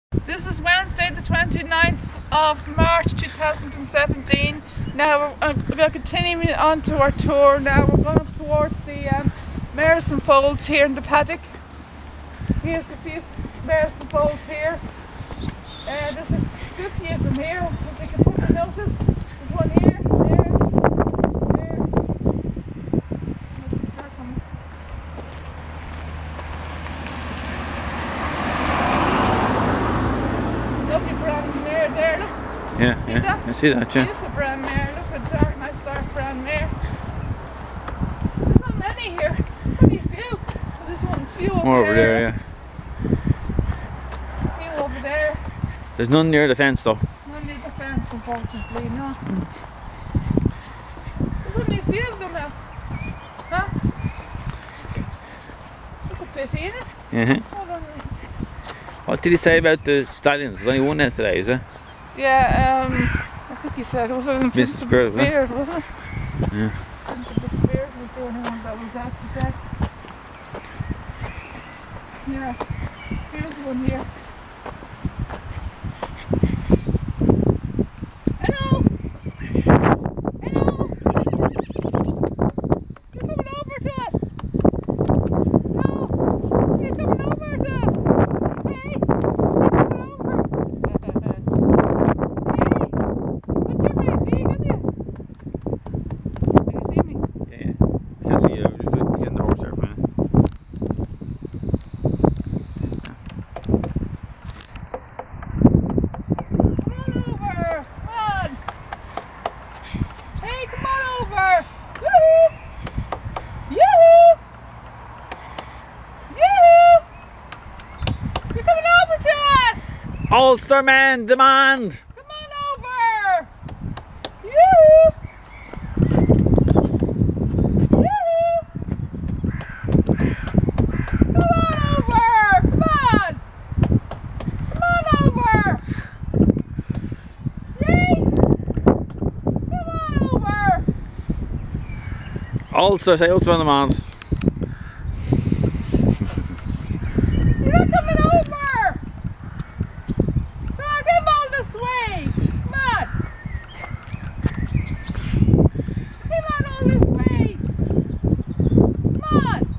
This is Wednesday the 29th of March 2017. Now we're continuing on to our tour. Now we're going up towards the mares and foals here in the paddock. Here's a few mares and foals here. There's a good few of them here. If you can put the notice, there's one here, there. Lovely brown mare there, look. Yeah, See yeah, that? I see that, yeah. Beautiful brown mare, look at dark, nice dark brown mare. There's not many here, only a few. There's one few More over there, yeah. A few over there. There's none near the fence though. None near the fence, unfortunately, no. There's only a few of them now. Huh? Look at pity, isn't it? Hold on a minute. What did he say about the stallions? There's only one there today, is it? Yeah, I think he said, was it Mr. Spirit, wasn't it? Yeah. The Spirit was the only one that was out today. Yeah, here's one here. Hello! Hello! You're coming over to us! No! You're coming over to us! Hey! You're coming over! Hey! But you're very big, aren't you? Can you see me? Yeah, I can't see you. I'm just getting the horse there for a minute. Come on over! Come on! Hey, come on over! Yoo-hoo! Yoo-hoo! Yoo-hoo! You're coming over to us! Ulsterman demand! Come on over! Yoo-hoo! Yoo-hoo! Come on over! Come on! Come on over! Yay! Come on over! Ulster, say Ulsterman demand. You're not coming over! Come all this way! Come on! Come on all this way! Come on!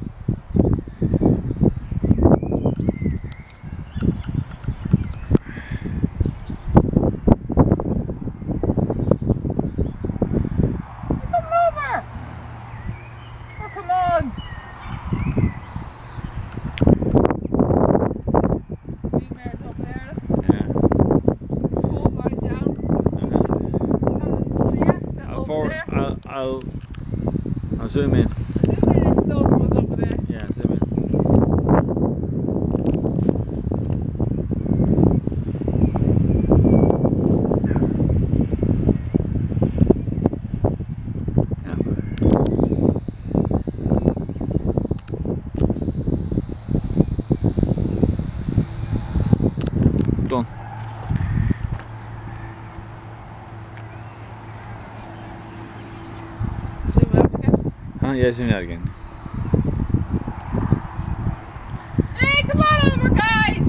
You're coming over! Oh, come on! Few mares up there. Yeah. Full line down. And a siesta over there. I'll zoom in. Zoom in into those ones over there. Yeah, zoom in. Done. Zoom out again. Huh? Yeah, zoom out again. Hey, come on over, guys!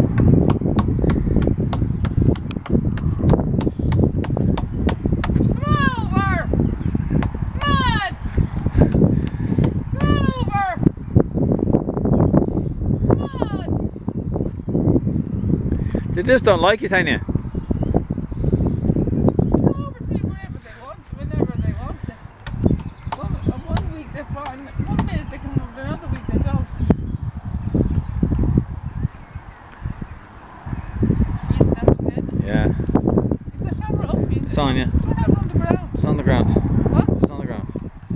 Come on over! Come on! Come on over! Come on! They just don't like you, Tanya. Come over to me whenever they want to. One week they're fine, 1 minute they come over, another week they don't. It's freezing out today. Yeah. Is the camera up? It's on, yeah. Don't have it on the ground. It's on the ground. What? It's on the ground.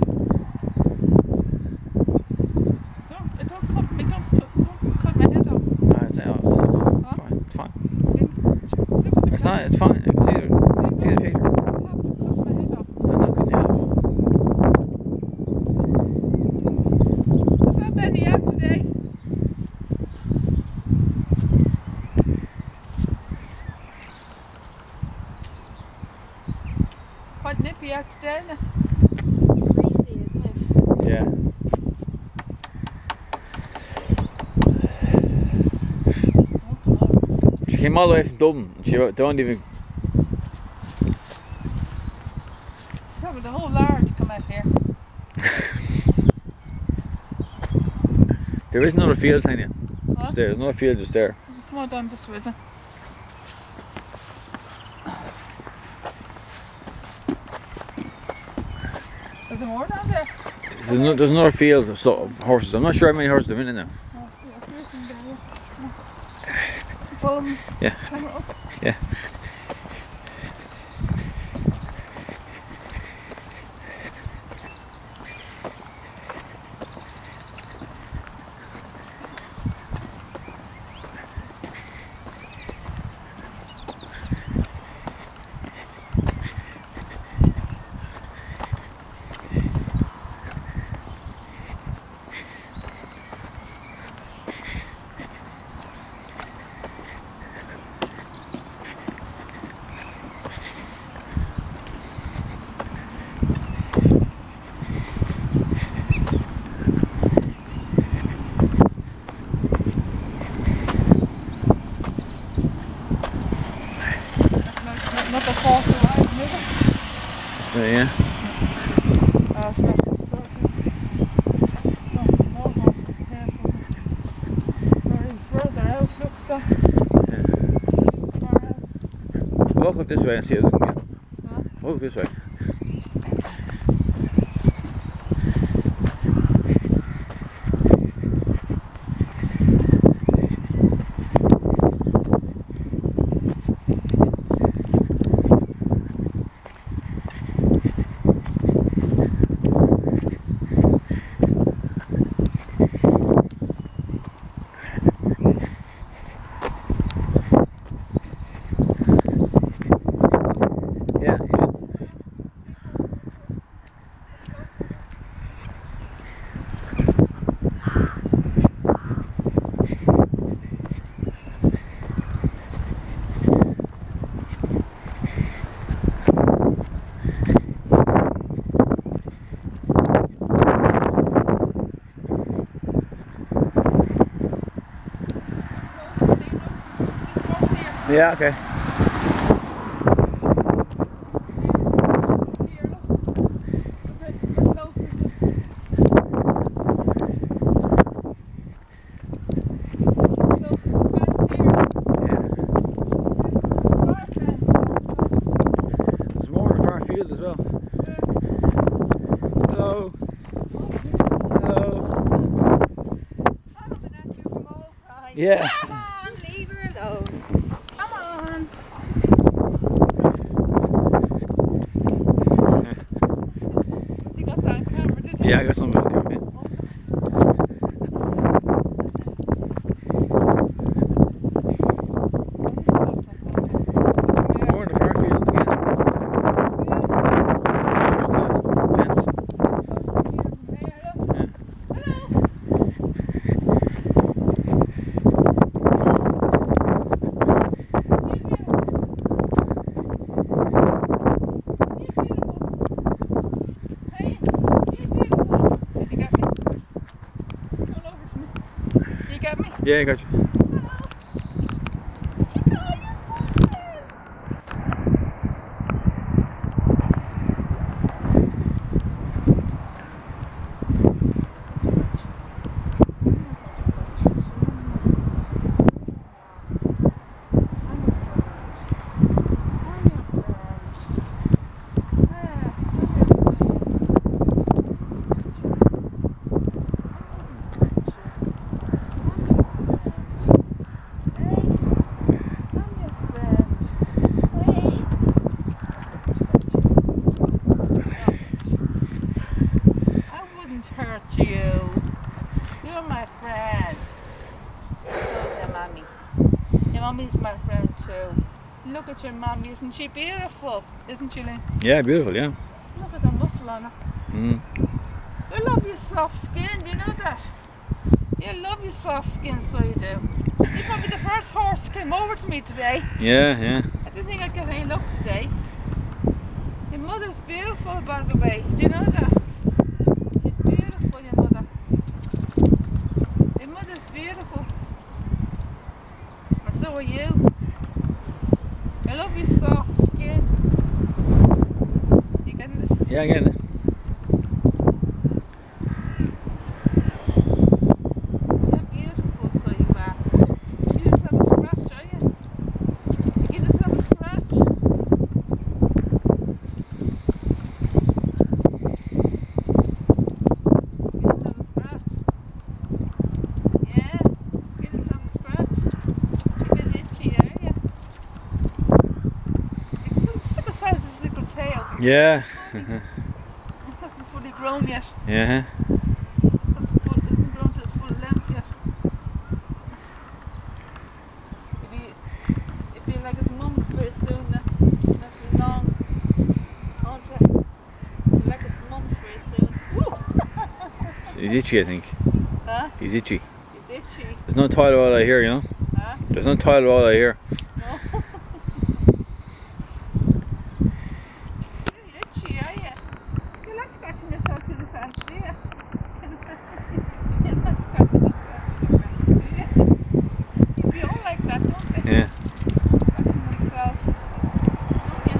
Don't cut me, don't cut my head off. No, it's Huh? fine. It's fine. Look at the It's not. It's fine. I can see the picture. I have to cut my head off. I'm not cutting you off. There's not many out today. Quite nippy out today, isn't it? Crazy, isn't it? Yeah. came all the way from Dublin. And she don't even. Probably the whole yard to come out here. There is another field, Tanya. What? Just there. There's another field just there. Come on down this way then. Is there more down there? There's another field of horses. I'm not sure how many horses there are in it now. Oh, yeah, here's some there, yeah. Follow me. Yeah. Camera up. Yeah. Not the horse alive, neither. Just there, yeah. It's not. No, more horses here. Very further out, look that. Far out. Walk up this way and see what we can get. Huh? Walk this way. Yeah. This horse here. Yeah, okay. Here, look. Okay, so close. There's more in the far field as well. Hello. Hello. Yeah. Come on, leave her alone. Come on. He got that on camera, did he? Yeah, I got something to come in. There's more in the far field again. Just the fence. Yeah, I got you. Hurt you. You're my friend. So's your mommy. Your mommy's my friend too. Look at your mommy, isn't she beautiful? Isn't she, Lynn? Yeah, beautiful, yeah. Look at the muscle on her. Mm. I love your soft skin, you know that? You love your soft skin, so you do. You're probably the first horse that came over to me today. Yeah, yeah. I didn't think I'd get any luck today. Your mother's beautiful, by the way. Do you know that? She's beautiful, your mother. Your mother's beautiful. And so are you. I love your soft skin. You getting this? Yeah, I'm getting it. You're beautiful, so you are. You just have a scratch, are you? You just have a scratch. You just have a scratch. Yeah, you just have a scratch. You're a bit itchy, are you? It's still the size of his little tail. Yeah. It hasn't fully grown yet. Yeah. Hasn't grown to its full length yet. It'll be like his mum's very soon. That's long. Won't it? It'll be like its mum's very soon. Woo! He's itchy, I think. Huh? He's itchy. He's itchy. There's no toilet roll I hear, you know? Huh? There's no toilet roll I hear. No. You're itchy, are you? You like scratching yourself in the fence, do you? You like scratching yourself in the fence, do you? They all like that, don't they? Yeah. Scratching themselves, don't you?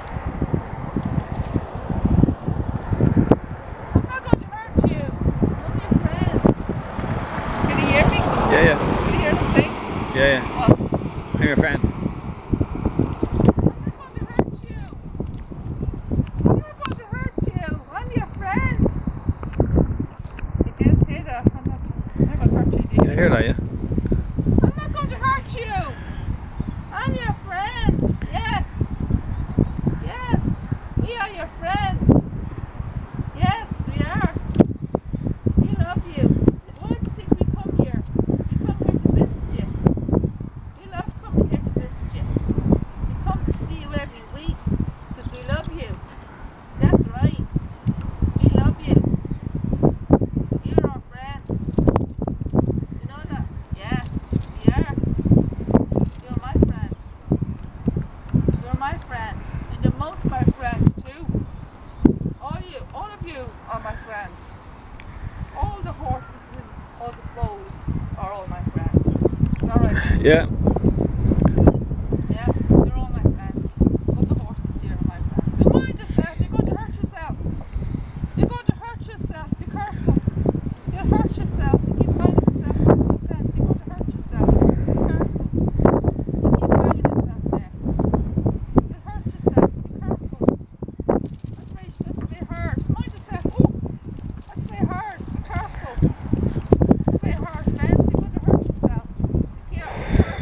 I'm not going to hurt you. I'm your friend. Can you hear me? Yeah, yeah. Can you hear them sing? Yeah, yeah. What? I'm your friend. I'm not going to hurt you. I'm not going to hurt you. I'm your friend. You did say that. I'm not going to hurt you, do You hear that, yeah? I'm not going to hurt you. I'm your friend. Yes. Yes. We are your friends. Yes, we are. We love you. Why do you think we come here? We come here to visit you. We love coming here to visit you. We come to see you every week because we love you. That's right. We love you. You're our friends. You know that? Yeah, we are. You're my friend. You're my friend. And you're most my friends too. All of you are my friends. All the horses and all the foals are all my friends. Alright. Yeah. Yeah, you're all my friends. All the horses here are my friends. Don't mind yourself, you're going to hurt yourself. You're going to hurt yourself, be careful. You'll hurt yourself. You keep banging yourself against the fence. You're going to hurt yourself. Be careful. You keep banging yourself there. You'll hurt yourself. Be careful. That's very hard. Mind yourself. Oh, that's very hard. Be careful. That's very hard fence. You're going to hurt yourself. Be careful.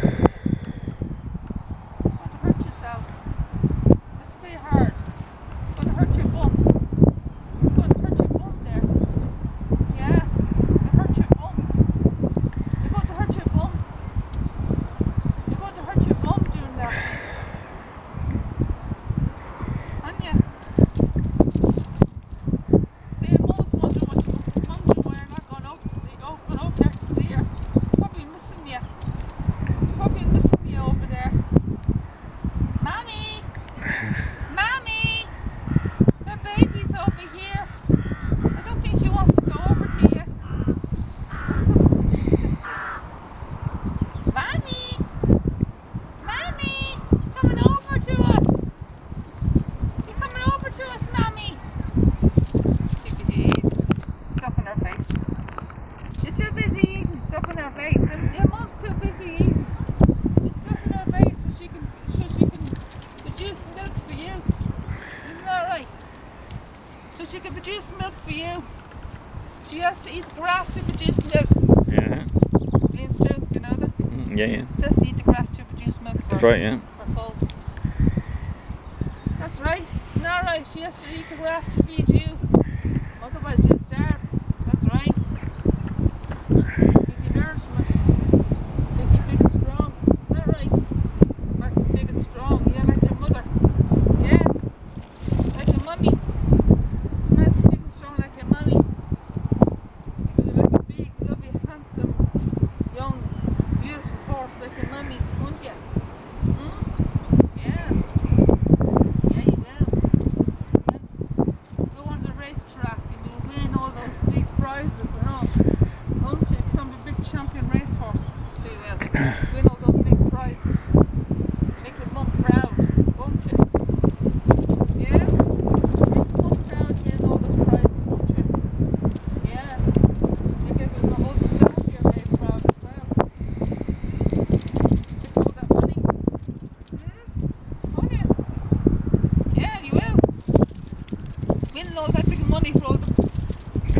You're going to hurt yourself. That's very hard. You're going to hurt your bum. You're going to hurt your bum there. Yeah, you hurt your bum. You're going to hurt your bum. You're going to hurt your bum doing that. Aren't you? See, your mum's wondering why you're not going over there to see her. Probably missing you. Probably missing you over there. Mommy! Mommy! Her baby's over here. I don't think she wants to go over to you. Mommy! Mommy! Coming over to us! You're coming over to us, Mommy! Stuff in her face. You're too busy eating stuff in her face. Your mum's too busy eating. You're stuff in her face so she can produce milk for you. Isn't that right? So she can produce milk for you. She has to eat grass to produce milk. Yeah. It's true, you know that? Yeah, yeah. She has to eat the grass to produce milk for That's right, yeah. her foal. That's right. Not right. She has to eat the grass to feed you. Otherwise she'll starve. That's right. Give you nourishment. Make you big and strong. Is that right? Nice and big and strong. Yeah, like your mother. Yeah. Like your mummy. Nice and big and strong like your mummy. You're like a big, lovely, handsome, young, beautiful horse like your mummy, won't you? Hmm? Yeah. Yeah, you will. Then go on the racetrack and you'll win all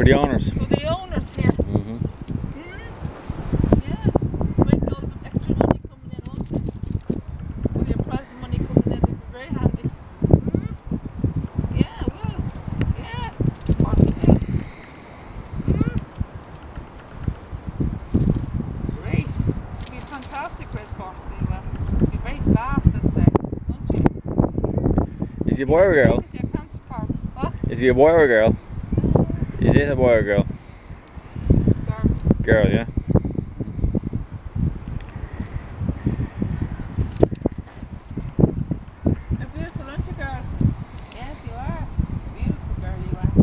For the owners. For the owners here. Mm-hmm. Yeah. Make all the extra money coming in, won't it? All your present money coming in, it'd be very handy. Yeah, well. Yeah. Of course it is. Great. It'd be a fantastic racehorse, you will. It'd be very fast, I'd say. Don't you? Is he a boy or a girl? Your counterpart. What? Is he a boy or a girl? Is it a boy or a girl? Girl. Girl, yeah. You're beautiful, aren't you, girl? Yes, you are. Beautiful girl, you are.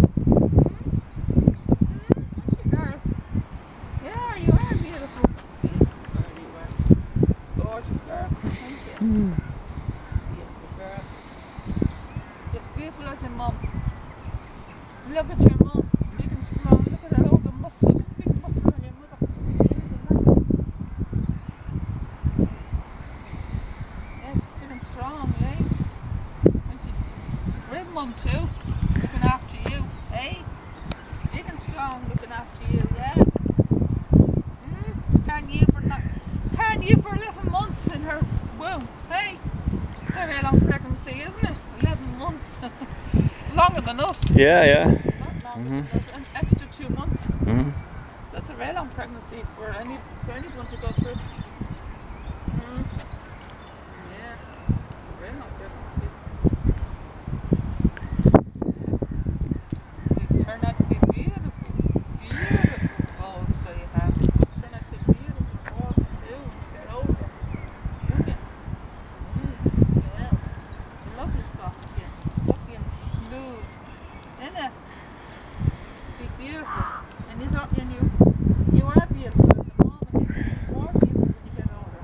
Aren't you, girl? Yeah, you are beautiful. Beautiful girl, you are. Gorgeous girl, aren't you? Beautiful girl. You're as beautiful as your mum. Look at your mum. Big and strong. Look at her, all the muscle. Big muscle on your mother. Yes, big and strong, eh? And she's great mum too. Looking after you, eh? Big and strong, looking after you, yeah. Carrying you for 11 months in her womb, hey? It's a very long pregnancy, isn't it? 11 months. It's longer than us. Yeah, yeah. Not longer than us. An extra 2 months. Mm-hmm. That's a very long pregnancy for anyone to go through. Yeah, very long pregnancy. They turn out to be beautiful, beautiful balls. So you have. They turn out to be beautiful balls too when you get older, won't you? Well, lovely soft skin, lovely and smooth, isn't it? Be beautiful. And these are, and you are beautiful at the moment. You're more beautiful when you get older.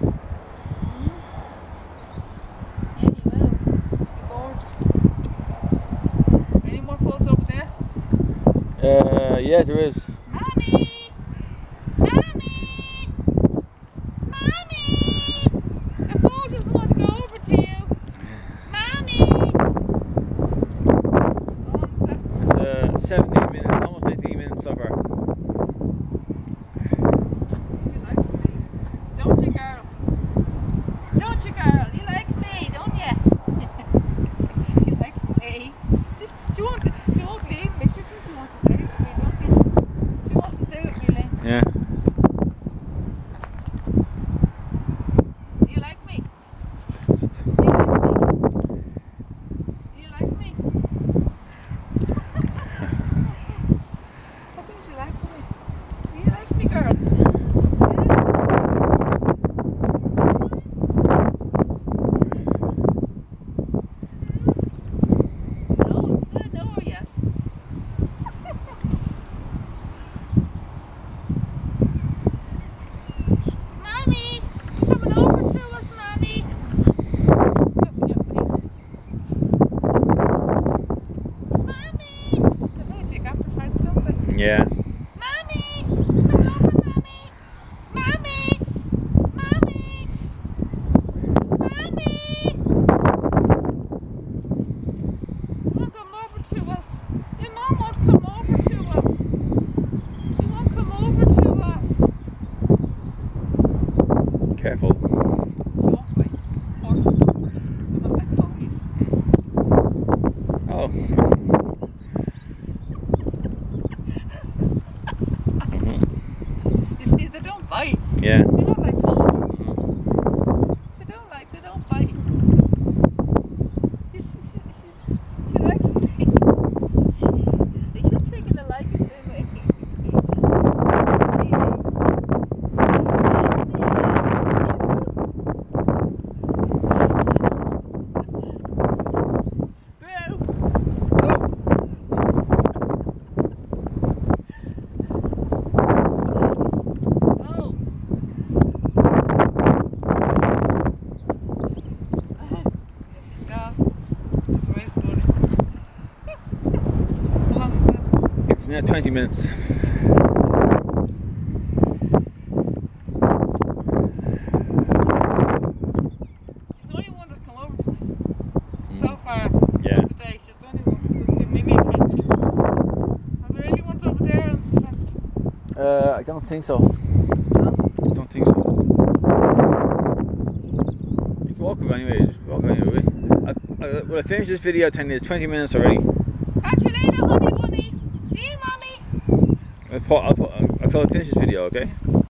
Yeah, you will. You're gorgeous. Any more photos over there? Yeah, there is. Mommy! Mommy! Mommy! The phone doesn't want to go over to you. Mommy! How long is that? It's 17 minutes, almost 18 minutes so far. She likes me. Don't you, girl? Don't you, girl? You like me, don't you? She likes me. She won't leave me. She thinks she wants to stay with me, don't you? She wants to stay with me, Lynn. Yeah. Do you like me? Do you like me? Do you like me? I think she likes me. Do you like me, girl? No, no or yes? Mommy, you coming over to us, Mommy? Stop me up, please. Mommy! They're very big appetites, don't they? Yeah. Mommy! Come over, Mommy! Mommy! Mommy! Mommy! You won't come over to us. Your mom won't come over to us. You won't come over to us. Careful. She won't bite horses. They don't like ponies. Oh. You see, they don't bite. Yeah. They don't like they don't bite. She likes me. You're taking a liking to me. Oh. She's gas. She's right, buddy. How long is that? It's now 20 minutes. She's the only one that's come over to me so far Yeah. today. She's the only one that's given me any attention. Are there any ones I don't think so. I don't think so. You can walk with anyways. Walk anyway. Will I finish this video? 20 minutes already. Catch you later, honey bunny. See you, mommy. I'll finish this video, okay?